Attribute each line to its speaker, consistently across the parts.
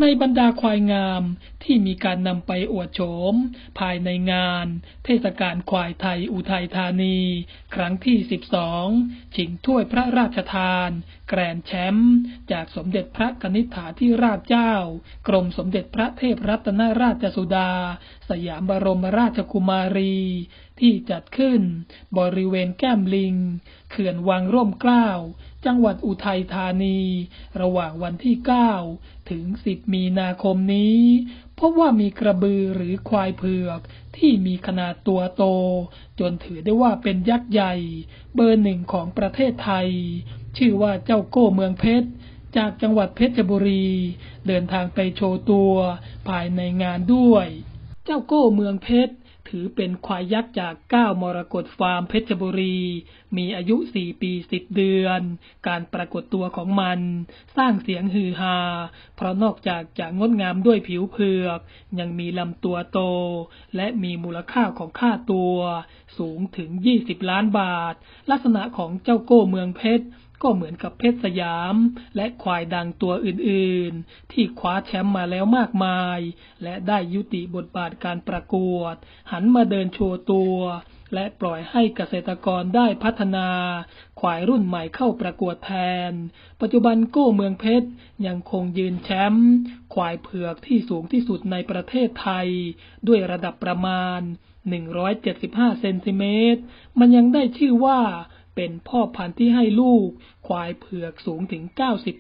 Speaker 1: ในบรรดาควายงามที่มีการนำไปอวดโฉมภายในงานเทศกาลควายไทยอุทัยธานีครั้งที่12ชิงถ้วยพระราชทานแกรนด์แชมป์จากสมเด็จพระกนิษฐาธิราชเจ้ากรมสมเด็จพระเทพรัตนราชสุดาสยามบรมราชกุมารีที่จัดขึ้นบริเวณแก้มลิงเขื่อนวังร่มเกล้าจังหวัดอุทัยธานีระหว่างวันที่9ถึง10มีนาคมนี้พบว่ามีกระบือหรือควายเผือกที่มีขนาดตัวโตจนถือได้ว่าเป็นยักษ์ใหญ่เบอร์หนึ่งของประเทศไทยชื่อว่าเจ้าโก้เมืองเพชรจากจังหวัดเพชรบุรีเดินทางไปโชว์ตัวภายในงานด้วยเจ้าโก้เมืองเพชรถือเป็นควายยักษ์จาก9มรกตฟาร์มเพชรบุรีมีอายุ4ปี10เดือนการปรากฏตัวของมันสร้างเสียงฮือฮาเพราะนอกจากจะงดงามด้วยผิวเผือกยังมีลำตัวโตและมีมูลค่าของค่าตัวสูงถึง20ล้านบาทลักษณะของเจ้าโก้เมืองเพชรก็เหมือนกับเพชรสยามและควายดังตัวอื่นๆที่คว้าแชมป์มาแล้วมากมายและได้ยุติบทบาทการประกวดหันมาเดินโชว์ตัวและปล่อยให้เกษตรกรได้พัฒนาควายรุ่นใหม่เข้าประกวดแทนปัจจุบันโก้เมืองเพชรยังคงยืนแชมป์ควายเผือกที่สูงที่สุดในประเทศไทยด้วยระดับประมาณ175เซนติเมตรมันยังได้ชื่อว่าเป็นพ่อพันธุ์ที่ให้ลูกควายเผือกสูงถึง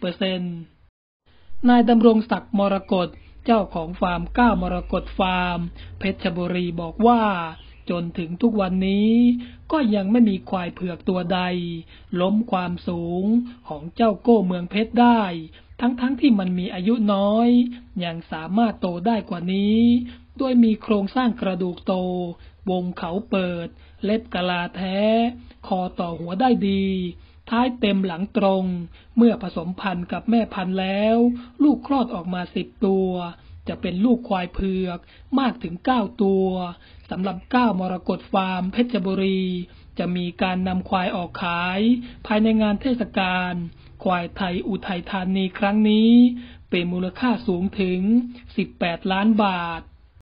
Speaker 1: 90% นายดำรงศักดิ์มรกตเจ้าของฟาร์ม9มรกตฟาร์มเพชรบุรีบอกว่าจนถึงทุกวันนี้ก็ยังไม่มีควายเผือกตัวใดล้มความสูงของเจ้าโก้เมืองเพชรได้ทั้งที่มันมีอายุน้อยยังสามารถโตได้กว่านี้โดยมีโครงสร้างกระดูกโตวงเขาเปิดเล็บกะลาแท้คอต่อหัวได้ดีท้ายเต็มหลังตรงเมื่อผสมพันธุ์กับแม่พันธุ์แล้วลูกคลอดออกมา10ตัวจะเป็นลูกควายเผือกมากถึง9ตัวสำหรับ9มรกตฟาร์มเพชรบุรีจะมีการนำควายออกขายภายในงานเทศกาลควายไทยอุทัยธานีครั้งนี้เป็นมูลค่าสูงถึง18ล้านบาท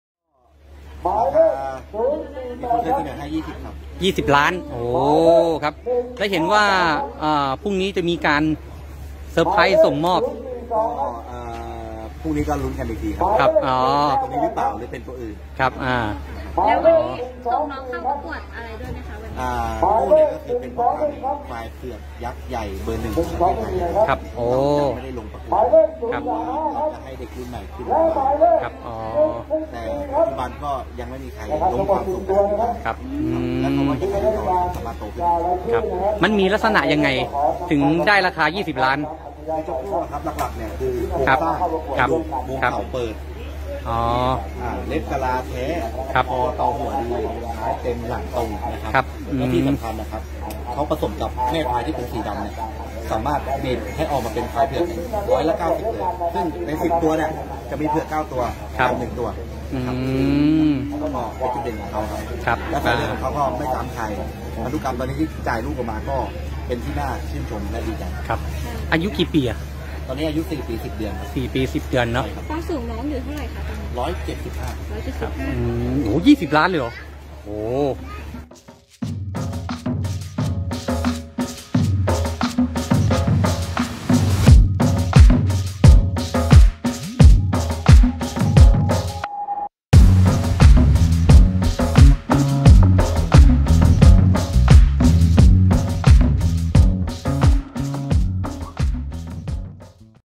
Speaker 2: มีคนเสนอให้20ครับ
Speaker 3: 20ล้านโอ้ครับได้เห็นว่าพรุ่งนี้จะมีการเซอร์ไพรส์ส่งมอบ
Speaker 2: พรุ่งนี้ก็ลุ้นกันอีกที
Speaker 3: ครับ
Speaker 2: ตัวนี้หรือเปล่าหรือเป็นตัวอื่น
Speaker 3: ครับ
Speaker 4: แล้ววันนี้ส่งน้องเข้าประกวดอะไรด้วยไหมคะวันนี้
Speaker 2: คู่นี้ก็คือเป็นควายเผือกยักษ์ใหญ่เบอร์หนึ่งของประเทศไทย
Speaker 3: ครับโอ้
Speaker 2: ไม่ได้ลงประกวด
Speaker 3: ครับ
Speaker 2: เราจะให้เด็กรุ่นใหม่ขึ้น
Speaker 3: ครับ
Speaker 2: แต่ปัจจุบันก็ยังไม่มีใครลงความสูง
Speaker 3: ครับ
Speaker 2: แล้วเขาว่าจะให้เราสามารถโตขึ้น
Speaker 3: ครับมันมีลักษณะยังไงถึงได้ราคา20ล้าน
Speaker 2: ในเจ้าพวกครับหลักๆเนี่ยคือโครงสร้างวงเขาเปิดเล็บกะลาแท้คอต่อหัวดีท้ายเต็มหลังตรงนะครับและที่สำคัญนะครับเขาผสมกับแม่ควายที่เป็นสีดำเนี่ยสามารถเบรดให้ออกมาเป็นควายเผือก190เลยซึ่งใน10ตัวเนี่ยจะมีเผือก9ตัว1ตัวก็เป็นจุดเด่นของเขาครับและสายเลือดของเขาก็ไม่ซ้ำใครพันธุกรรมตอนนี้ที่จ่ายลูกออกมาก็เป็นที่น่าชื่นชมและดีใจ
Speaker 3: ครับอายุกี่ปีอะ
Speaker 2: ตอนนี้อายุ4ปี10เดือน
Speaker 3: 4ปี10เดือนเนาะ
Speaker 4: ความสูงน้องอยู่เท่าไหร่คะตอนนี้
Speaker 2: 175
Speaker 3: โอ้โห20ล้านเลยเหรอโอ้